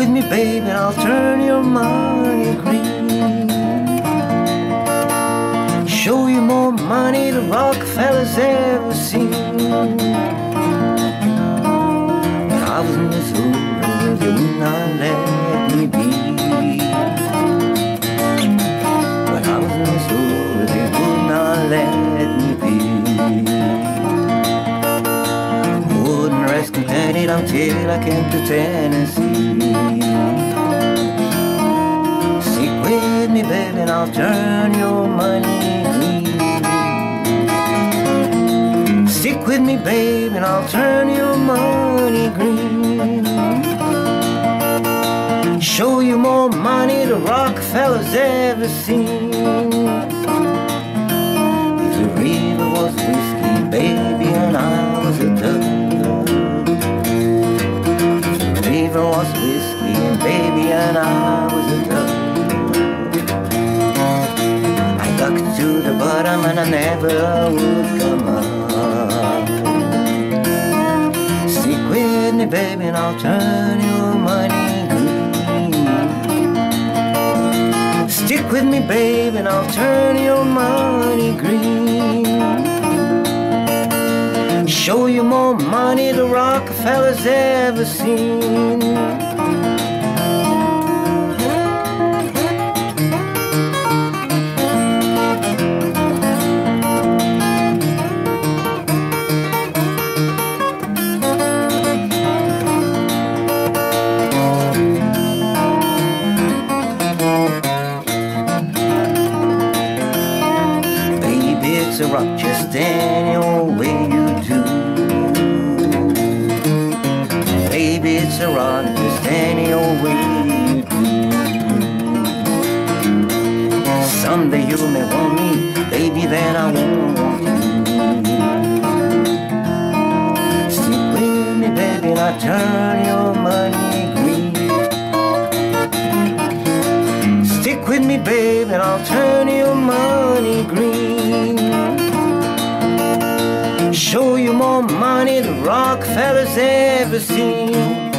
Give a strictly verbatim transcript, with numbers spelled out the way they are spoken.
with me, baby, and I'll turn your money green. Show you more money the Rockefellers ever seen. When I was in Missouri, they would not let me be. When I was in Missouri, they would not let me be. Wouldn't rest contented until I came to Tennessee. Stick with me, baby, and I'll turn your money green. Stick with me, baby, and I'll turn your money green. Show you more money the Rockefellers ever seen. If the river was whiskey, baby, and I was a dove. If the river was whiskey, and baby, and I was a dove. I got to the bottom and I never would come up. Stick with me, baby, and I'll turn your money green. Stick with me, baby, and I'll turn your money green. Show you more money the Rockefellers ever seen. It's a rock just any old way you do. Baby, it's a rock just any old way you do. Someday you may want me, baby, then I won't want you. Stick with me, baby, and I'll turn your money green. Stick with me, baby, and I'll turn your money green. Show you more money the Rockefellers ever seen.